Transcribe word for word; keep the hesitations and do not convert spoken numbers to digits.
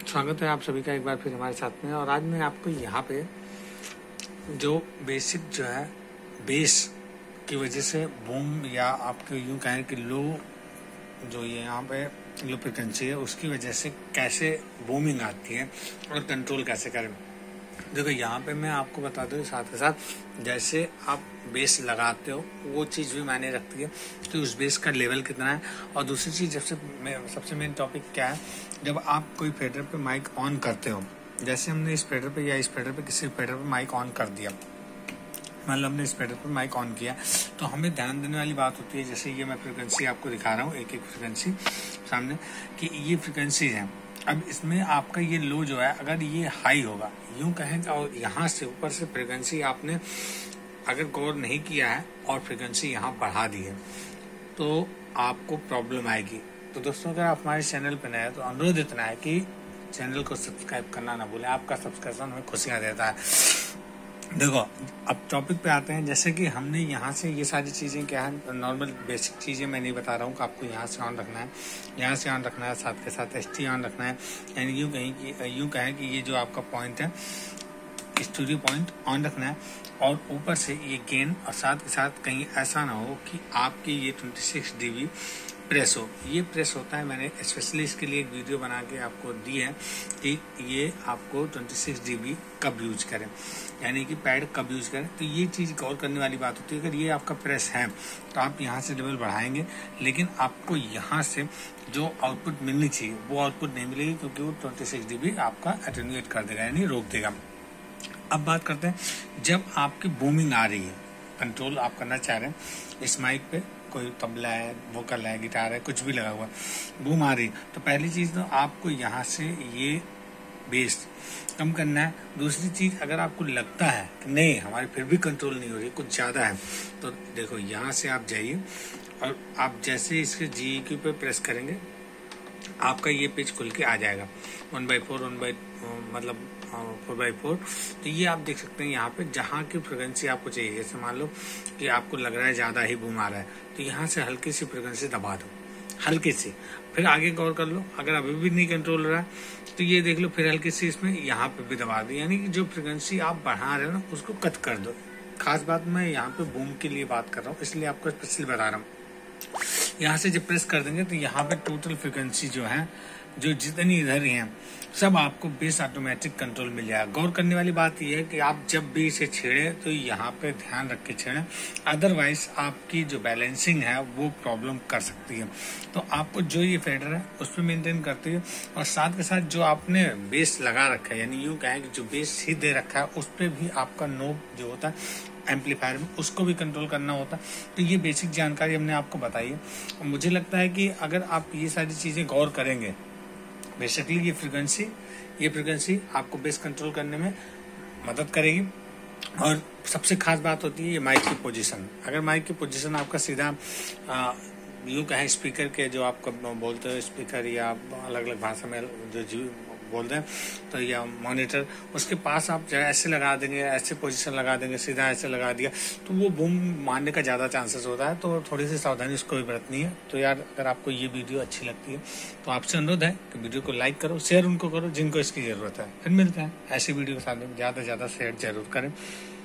स्वागत है आप सभी का एक बार फिर हमारे साथ में। और आज मैं आपको यहाँ पे जो बेसिक जो है बेस की वजह से बूम या आपको यूँ कहें कि लो जो ये यहाँ पे लो फ्रिक्वेंसी है उसकी वजह से कैसे बूमिंग आती है और कंट्रोल कैसे करें। देखो यहाँ पे मैं आपको बता दूँ साथ के साथ जैसे आप बेस लगाते हो वो चीज़ भी मायने रखती है कि उस बेस का लेवल कितना है। और दूसरी चीज़ जब से सबसे मेन टॉपिक क्या है, जब आप कोई फेडर पे माइक ऑन करते हो, जैसे हमने इस फेडर पे या इस फेडर पे किसी फेडर पे माइक ऑन कर दिया, मान लो हमने इस फेडर पे माइक ऑन किया, तो हमें ध्यान देने वाली बात होती है। जैसे ये मैं फ्रिक्वेंसी आपको दिखा रहा हूँ, एक एक फ्रिक्वेंसी सामने कि ये फ्रिक्वेंसी है। अब इसमें आपका ये लो जो है अगर ये हाई होगा, यूं कहें और यहाँ से ऊपर से फ्रिक्वेंसी आपने अगर गौर नहीं किया है और फ्रिक्वेंसी यहाँ बढ़ा दी है तो आपको प्रॉब्लम आएगी। तो दोस्तों अगर आप हमारे चैनल पर नए हैं तो अनुरोध इतना है कि चैनल को सब्सक्राइब करना ना भूलें, आपका सब्सक्रिप्शन हमें खुशियाँ देता है। देखो अब टॉपिक पे आते हैं। जैसे कि हमने यहाँ से ये सारी चीज़ें क्या है, नॉर्मल बेसिक चीज़ें मैं नहीं बता रहा हूँ कि आपको यहाँ से ऑन रखना है, यहाँ से ऑन रखना है, साथ के साथ एस टी ऑन रखना है, यानी यूँ कहीं कि यूँ कहें कि ये जो आपका पॉइंट है स्टूडियो पॉइंट ऑन रखना है। और ऊपर से ये गेन, और साथ के साथ कहीं ऐसा ना हो कि आपकी ये twenty six D B press हो। ये प्रेस होता है, मैंने स्पेशली इसके लिए एक वीडियो बना के आपको दी है कि ये आपको ट्वेंटी सिक्स डी बी कब यूज करें, यानी कि पैड कब यूज करें। तो ये चीज़ गौर करने वाली बात होती है। अगर ये आपका प्रेस है तो आप यहाँ से लेवल बढ़ाएंगे, लेकिन आपको यहाँ से जो आउटपुट मिलनी चाहिए वो आउटपुट नहीं मिलेगी, क्योंकि वो ट्वेंटी सिक्स डी बी आपका एटेन्यूएट कर देगा, यानी रोक देगा। अब बात करते हैं जब आपकी बूमिंग आ रही है, कंट्रोल आप करना चाह रहे हैं, इस माइक पे कोई तबला है, वोकल है, गिटार है, कुछ भी लगा हुआ, बूम आ रही, तो पहली चीज़ तो आपको यहाँ से ये बेस कम करना है। दूसरी चीज़, अगर आपको लगता है कि नहीं हमारी फिर भी कंट्रोल नहीं हो रही, कुछ ज़्यादा है, तो देखो यहाँ से आप जाइए और आप जैसे इसके जी ई क्यू पे प्रेस करेंगे आपका ये पेज खुल के आ जाएगा, one by four one by मतलब फोर बाई फोर। तो ये आप देख सकते हैं यहाँ पे जहाँ की फ्रिक्वेंसी आपको चाहिए। जैसे मान लो कि आपको लग रहा है ज़्यादा ही बूम आ रहा है, तो यहाँ से हल्की सी फ्रिक्वेंसी दबा दो, हल्की सी, फिर आगे गौर कर लो। अगर अभी भी नहीं कंट्रोल हो रहा है तो ये देख लो, फिर हल्की सी इसमें यहाँ पे भी दबा दो, यानी कि जो फ्रिक्वेंसी आप बढ़ा रहे हो ना उसको कट कर दो। खास बात मैं यहाँ पे बूम के लिए बात कर रहा हूँ, इसलिए आपको स्पेशली बता रहा हूँ। यहाँ से जब प्रेस कर देंगे तो यहाँ पे टोटल फ्रिक्वेंसी जो है, जो जितनी इधर ही हैं, सब आपको बेस ऑटोमेटिक कंट्रोल मिल जाएगा। गौर करने वाली बात यह है कि आप जब भी इसे छेड़े तो यहाँ पे ध्यान रख के छेड़ें, अदरवाइज आपकी जो बैलेंसिंग है वो प्रॉब्लम कर सकती है। तो आपको जो ये फेडर है उस पर मेंटेन करते हुए, और साथ के साथ जो आपने बेस लगा रखा है, यानी यूँ कहें कि जो बेस ही दे रखा है उस पर भी आपका नोब जो होता है एम्पलीफायर में, उसको भी कंट्रोल करना होता है। तो ये बेसिक जानकारी हमने आपको बताई है, और मुझे लगता है कि अगर आप ये सारी चीज़ें गौर करेंगे, बेसिकली ये फ्रिक्वेंसी ये फ्रिक्वेंसी आपको बेस कंट्रोल करने में मदद करेगी। और सबसे खास बात होती है ये माइक की पोजीशन। अगर माइक की पोजीशन आपका सीधा यूँ कहें स्पीकर के, जो आप बोलते हो स्पीकर या अलग अलग भाषा में जो बोलते हैं, तो या मॉनिटर, उसके पास आप ऐसे लगा देंगे, ऐसे पोजीशन लगा देंगे, सीधा ऐसे लगा दिया, तो वो बूम मारने का ज़्यादा चांसेस होता है। तो थोड़ी सी सावधानी उसको भी बरतनी है। तो यार अगर आपको ये वीडियो अच्छी लगती है तो आपसे अनुरोध है कि वीडियो को लाइक करो, शेयर उनको करो जिनको इसकी ज़रूरत है। फिर मिलते हैं ऐसी वीडियो के साथ में, ज़्यादा से ज़्यादा शेयर जरूर करें।